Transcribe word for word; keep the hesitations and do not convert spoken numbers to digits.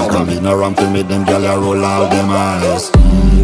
Come in around to make them gyal a roll out them eyes. Mm.